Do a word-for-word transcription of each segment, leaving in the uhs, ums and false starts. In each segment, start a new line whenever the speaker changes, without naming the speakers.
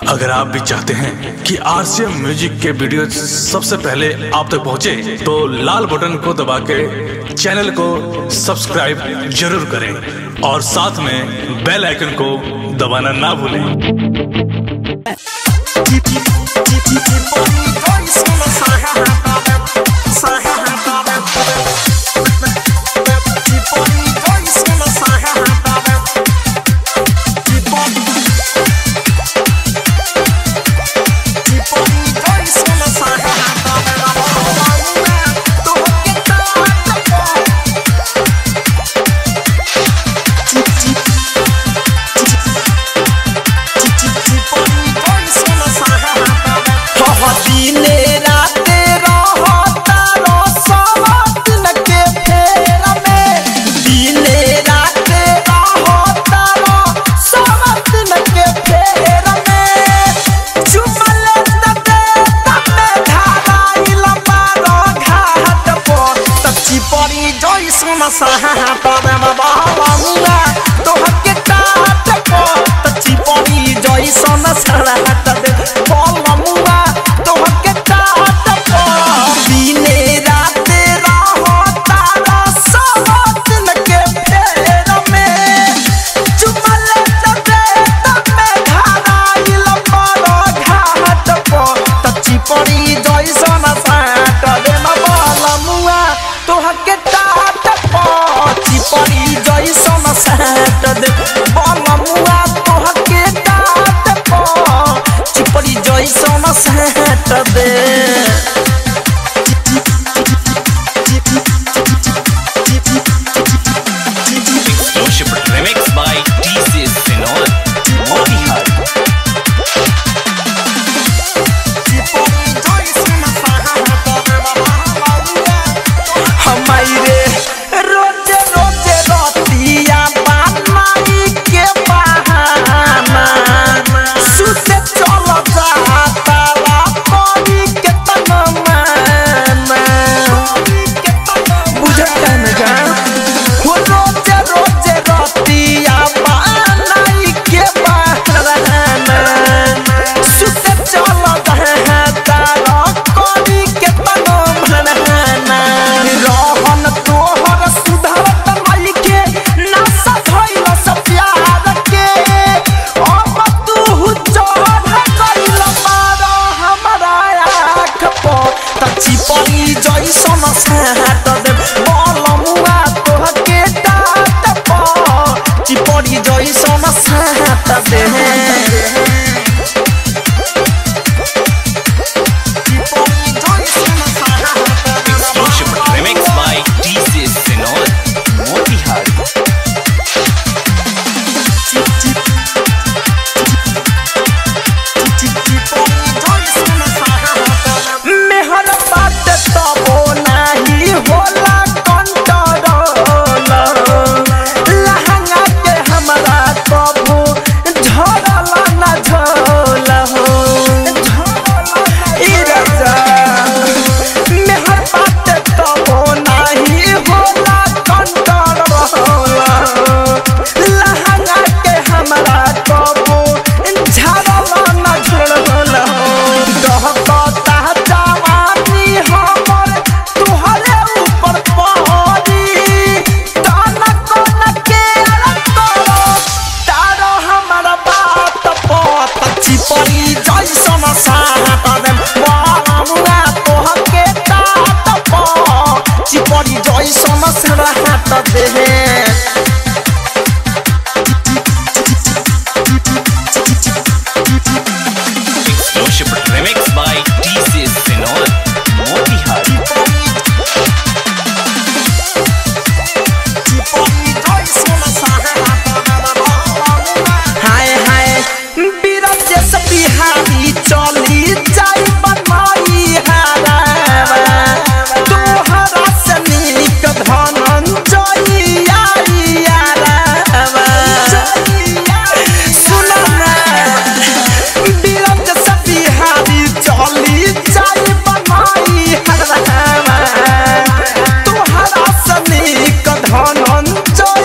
अगर आप भी चाहते हैं कि आरसीएम म्यूजिक के वीडियो सबसे पहले आप तक पहुंचे, तो लाल बटन को दबा के चैनल को सब्सक्राइब जरूर करें और साथ में बेल आइकन को दबाना ना भूलें।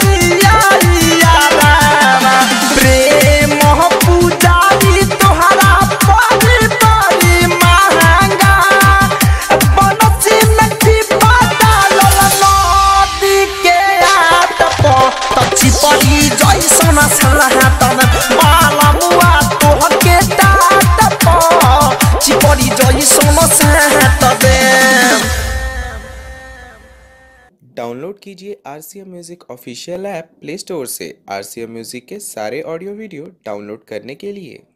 प्रेम पूजारी तोहरा डाउनलोड कीजिए R C M music official app play store से आर सी एम म्यूजिक के सारे ऑडियो वीडियो डाउनलोड करने के लिए।